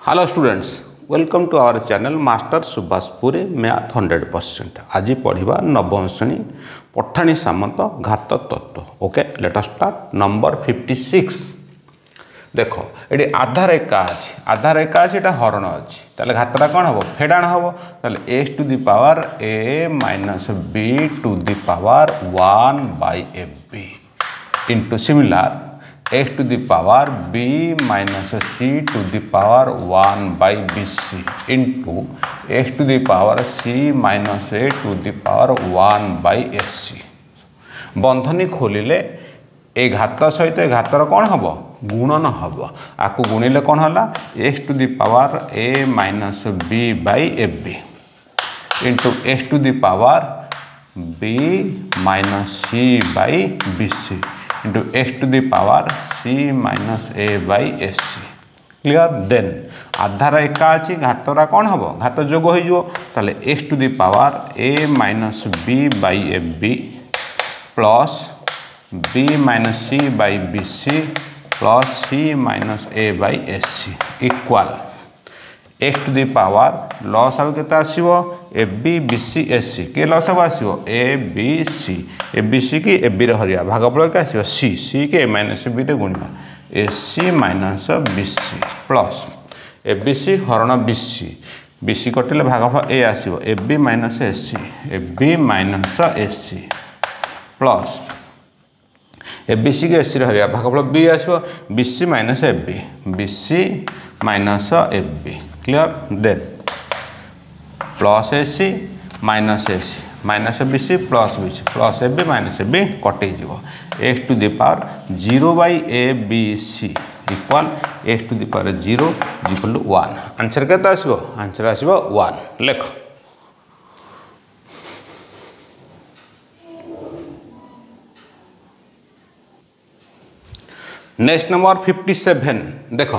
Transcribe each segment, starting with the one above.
Hello students, welcome to our channel master Subhash Puri math 100%। आज पढ़ा नवम श्रेणी पठाणी सामंत घात तत्व। Okay, let us start. Number 56 देख ये आधा रेखा अच्छी, आधा रेखा अच्छी, एटा हरण अच्छी, ताले घातटा कौन हम फेडाण हम ताले x to the power a minus b to the power 1 by f b into similar x to the power b minus c to the power 1 by b c into x to the power c minus a to the power 1 by s c. बंधनी खोलिले ए घात सहित ए घातर कौन हम गुणन हम, आपको गुणिले कौन है x to the power a minus b by f b into x to the power b minus c by b c into x to the power c minus a by s c. Clear. Then आधार एका अच्छी, घातरा कौन हम घात जोग हो x to the power a minus b by f b plus b minus c by b c plus c minus a by s C equal x to the power लॉस आउ के आसो a b b c s c के लॉस आसो a b सी की A B हरिया भागफल के आसो सी सी के ए माइनस बी टे गुणा a c minus b c plus a b c हरण बी सी कटिले भागफल ए आसो a b minus s c plus a b c के एस सी हरिया भागफल बी आसो b c minus f b. Clear. Then plus a c minus b c plus a b minus a b कटे x to the power 0 by a b c equal x to the power 0 equal to 1। Answer के आसो answer आसो 1 लेख। Next number 57 देख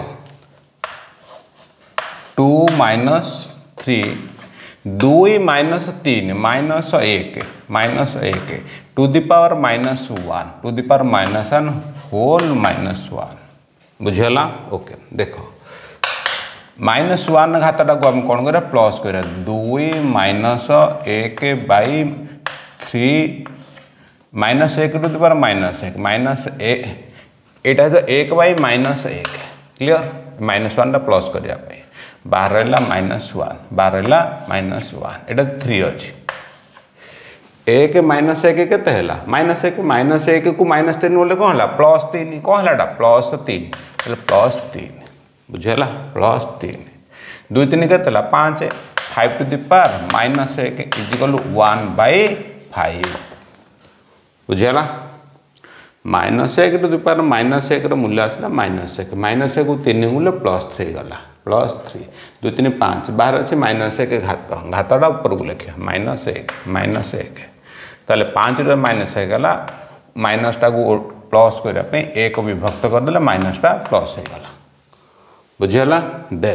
2 minus 3 2 minus 3 minus 1 to the power minus 1 to the power minus 1 whole minus 1 बुझेगा। Okay देख minus 1 घातटा को हम कौन करा प्लस करा 2 minus 1 by 3 minus 1 to the power minus 1 एटा तो 1 by minus 1। Clear. Minus 1 plus करने बाहर रहा माइनस 1 बाहर रहा माइनस 1 एटा 3 अच्छी 1 माइनस 1 केते हैला माइनस 1 को माइनस 3 बोले कौन है प्लस 3 कौन है प्लस 3 बुझेगा प्लस 3 2 3 के 5 5 to the power minus 1 equal 1 by 5 बुझेगा। Minus 1 to the power minus 1 मूल्य आसला माइनस 1 को 3 मूल्य प्लस 3 गला प्लस 3 2 3 5 बाहर अच्छे माइनस 1 घातटा ऊपर को लिखा माइनस 1 ताले 5 माइनस 1 गला माइनसटा को प्लस करने 1 विभक्त करदे माइनसटा प्लस हो गला बुझीगला। देन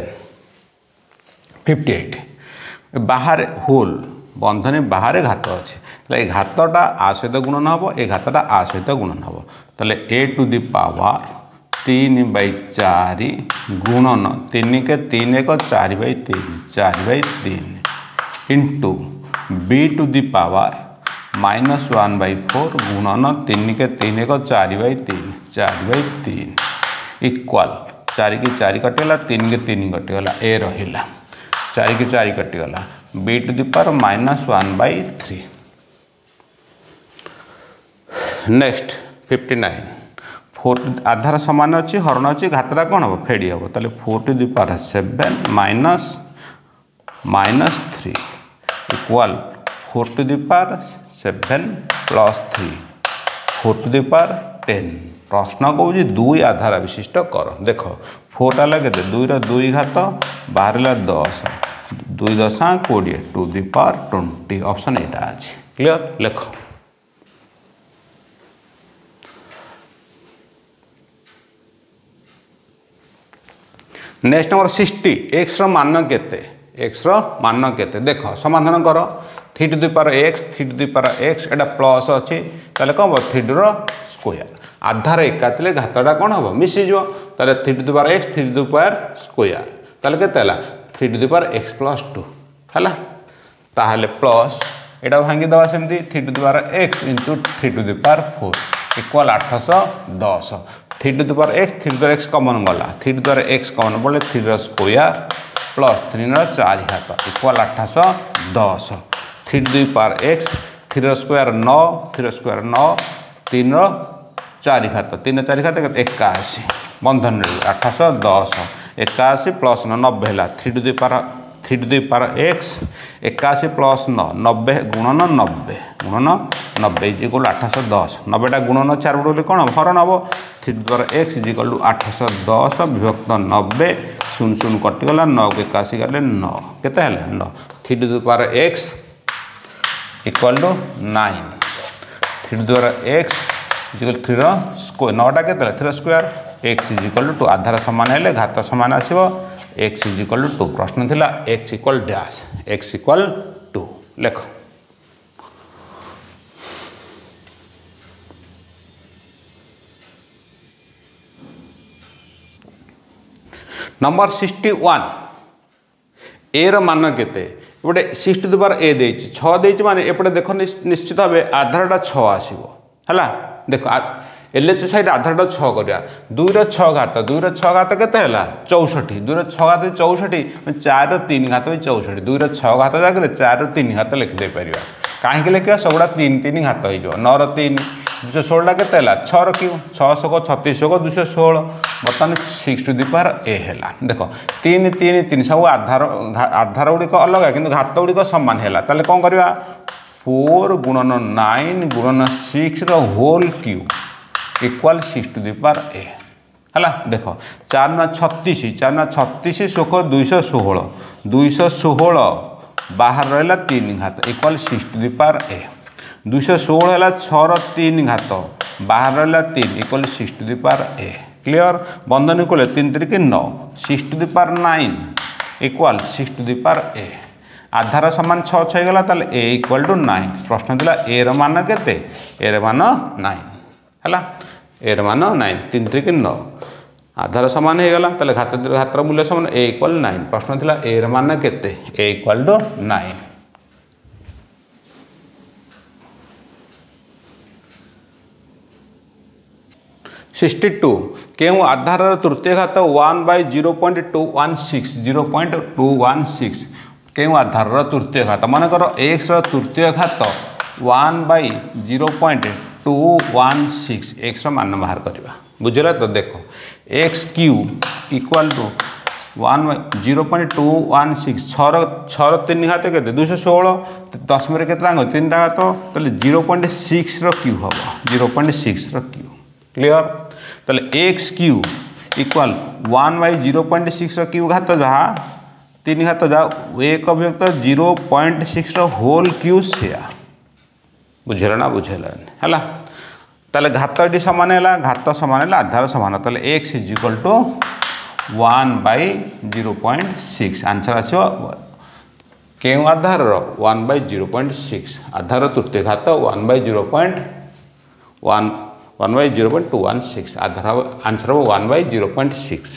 58 बाहर होल बंधनी बाहर घात अच्छे घातटा आ सहित गुणन हम ए घातटा आ सहित गुणन हम ताले a to the power 3 by 4 गुणन 3 के 3 1 4 by 3 into b to the power minus 1 by 4 गुणन 3 के 3 1 4 बाई 3 इक्वाल 4 की 4 कटिगला 3 के 3 कटिगला ए रहा 4 की 4 कटिगला b to the power minus 1 by 3। Next 59 4 आधार सामान अच्छी हरण अच्छी घातटा कौन हम फेड़ी हम ताले 4 to the power 7 minus 3 equal 4 to the power 7 plus 3 4 to the power 10। प्रश्न कौन 2 आधार विशिष्ट कर देख 4टा लगे 2 2 घात बाहर 10 2 10 20 टू दी पावर 20 ऑप्शन एटा अच्छी। क्लियर लेख। नेक्स्ट नंबर 60 एक्स मान केते देख समाधान कर 3 to the power x 3 to the power x एटा प्लस अच्छी ताले कौन 3 स्क्वायर आधार एका घातटा कौन हम मिसीज 3 to the power x 3 to the power square ताले केते हला 3 to the power x plus 2 हला ताहले प्लस एटा भांगी दवा सेमती 3 to the power x into 3 to the power 4 equal 810 3 to the power x 3 to the power x common गला 3 to the power x common बोले 3 रो स्क्वायर प्लस 3 रो 4 घात equal 810 3 to the power x 3 रो स्क्वायर 9 3 रो square 9 3 रो 4 घात 3 4 घात 81 बंधन 810 81 प्लस 90 है 3 to the power x 81 plus 9 90 गुणन 90 गुणन 90 इक्वल 810 90टा गुणन 4 बोले कौन हरण हम 3 to the power x equal 810 विभक्त 90 शून्य शून्य कटिगला 9 को 81 गले 9 केते है 9 3 to the power x equal to 9 3 to the power x equal 3 square 9टा केते 3 स्क्वायर x इक्वल टू आधार समान है घात समान आसो x इक्वल टू 2 प्रश्न थिला x equal dash x equal 2 लेख नंबर 61 ए रो मान केते एपटे 6 टू द पावर a देछि 6 देछि माने एपटे देखो निश्चित भाबे आधारटा 6 आसीबो हला देखो एलएच साइड आधारटा 6 करिया 2 रो 6 घात 2 रो 6 घात केते हला 64 2 रो 6 घात 64 4 रो 3 घात 64 2 रो 6 घात जागले 4 रो 3 घात लिख दे परिबा काहे के लिखिया सबडा 3 3 घात होई जो 9 रो 3 216 केते हला 6 रो क्यू 600 को 36 को 216 बर्तमान 6 टू द पावर a हैला देखो 3 3 3 सब आधार गुडी को अलग किंतु घात गुडी को समान हैला ताले कोन करबा 4 गुणन 9 गुणन 6 रो whole cube equal 6 to the power a हला देखो 4 ना 36 4 ना 36 शोक 216 216 बाहर रहला 3 घात equal 6 to the power a 216 है 6 रो 3 घात बाहर रहला 3 equal 6 to the power a clear बंधन इक्वल 3 3 के 9 6 to the power 9 equal 6 to the power a आधार समान 6 6 गला ताले a इक्वल टू 9 प्रश्न दिला a रो मान केते a रो मान 9 हला a रो मान 9 3 3 के 9 आधार समान हो गला ताले घातर मूल्य समान a इक्वल 9 प्रश्न थिला a रो मान केते a इक्वल टू 9 62 केउ आधार तृतीय घात 1/0.216 0.216 केउ आधार तृतीय घात मानकर x रो तृतीय घात 1/0.216 x रो मान बाहर करबा बुझला तो देखो x क्यूब इक्वल टू 1/0.216 6 रो 3 घात केते 216 10 में केते रंग 3 घात तले 0.6 रो क्यूब होबा 0.6 रो क्यूब क्लियर तले x क्यूब इक्वल 1/0.6 रो क्यूब घात जहा 3 घात जा एक अभिव्यक्त 0.6 रो होल क्यूब सेया बुझेला ना बुझेला हला तले घातटी समान है घात समान है आधार समान तले x is equal to 1/0.6 answer आसो केउ आधार 1/0.6 आधार तृतीय घात 1/0.216 आधार आंसर 1/0.6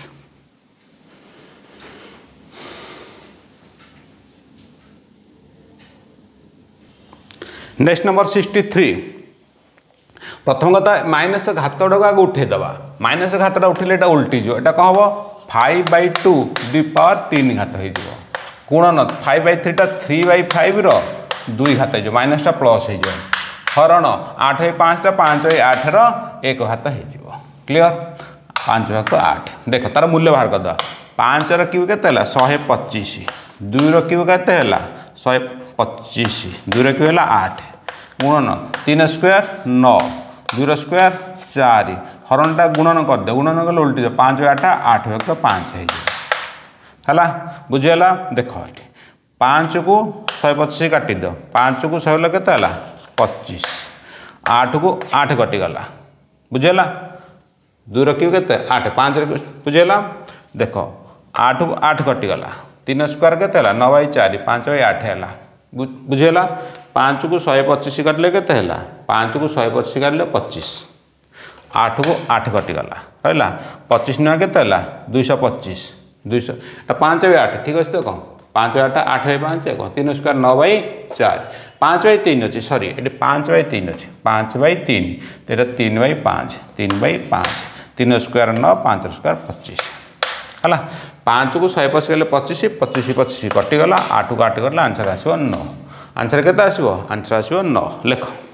नेक्स्ट नंबर 63 प्रथम कथा माइनस घात गुड़ा उठे दबा माइनस घातटा उठे उल्टी जो एटा कौन हम 5/2 दी पावर 3 घात हो गुणन 5/3 टा 3/5 रो 2 घात हो माइनसटा प्लस हो हरण 8/5 टा 5/8 रो 1 घात हो क्लियर 5/8 देख तार मूल्य बाहर करदा 5 रो क्यूब केते 125 2 रो क्यूब केते 125 2 रो क्यूब 8 गुणन 3 स्क्वायर 9 2 रो स्क्वायर 4 हरणटा गुणन कर दे गुणन कले उल्टी 5/8 8/5 है बुझेगा देख ये 5 को 125 काटी दो 5 को 100 केते 25 8 को 8 कटिगला बुझेगा 2 रो क्यूब केते 8 5 बुझेगा देख 8 को 8 कटिगला 3 स्क्वायर केते 9/4 5/8 है बुझेगा 5 को 125 काटिले केते 5 को 125 काटिले 25 8 को 8 कटिगला रहा 25 नुआ केते 225 200 5 बाई 8 ठीक अच्छे तो कौन 5 बाई 8 8 बाई 5 कौन 3 स्क्वायर 9 बाई 4 5 बाई 3 अच्छे सॉरी ये 5 बाई 3 अच्छे 5 बाई 3 तो 3 बाई 5 3 बाई 5 3 स्क्वायर 9 5 स्क्वायर 25 है 5 को 100 पशिगले 25 25 25 कटिगला 8 को 8 गला आंसर आसो 9 आंसर के आसो आंसर आसो 9 लेख